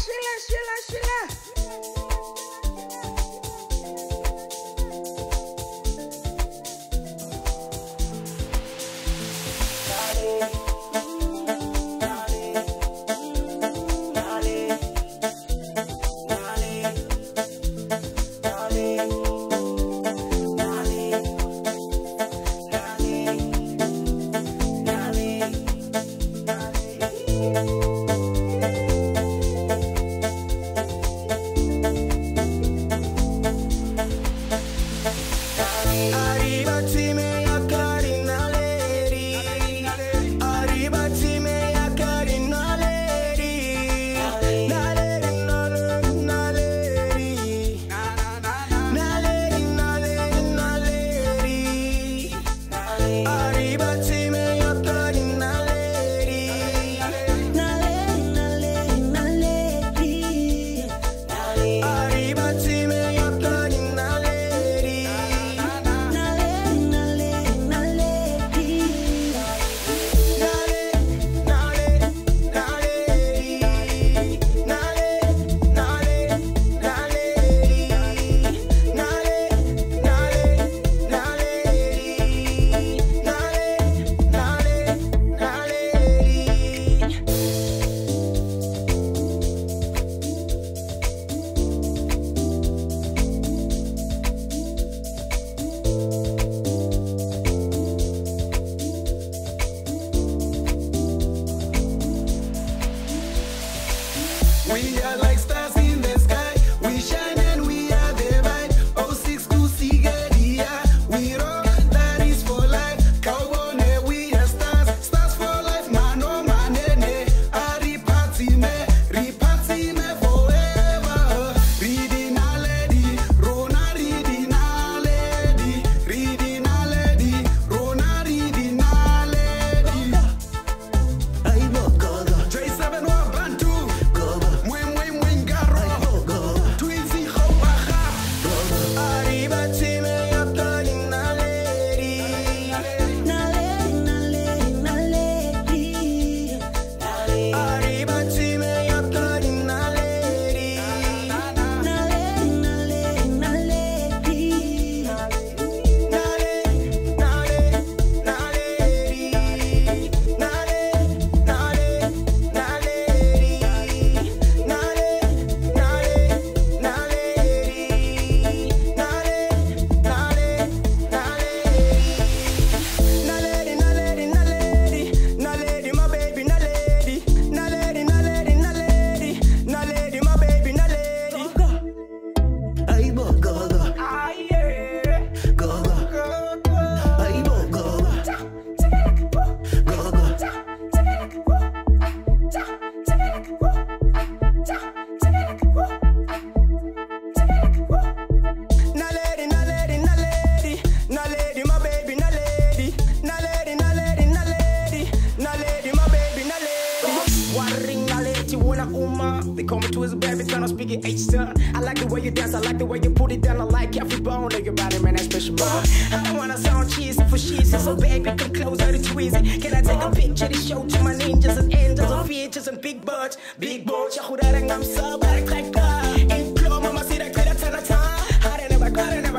We are like stars in the sky. We shine and we are the vibe. Oh, 6 to Sigadia. We rock, that is for life. Cowbone, we are stars. Stars for life, mano manene. Ripati me forever. Reading a lady, Rona reading a lady. Reading a lady, Rona reading a lady. I love God. Dre 7 or Bantu. They call me Twizzle, baby, turn on speaking H-Ton. I like the way you dance, I like the way you put it down. I like every bone of your body, man, that's special bone. I don't wanna sound cheesy for cheesy, so baby, come closer to Twizzy. Can I take a picture to show to my ninjas and angels and features and big birds? Big birds, ya jurar en I'm so bad, like that. In club, mama, see that great at 10 time. I didn't ever got it.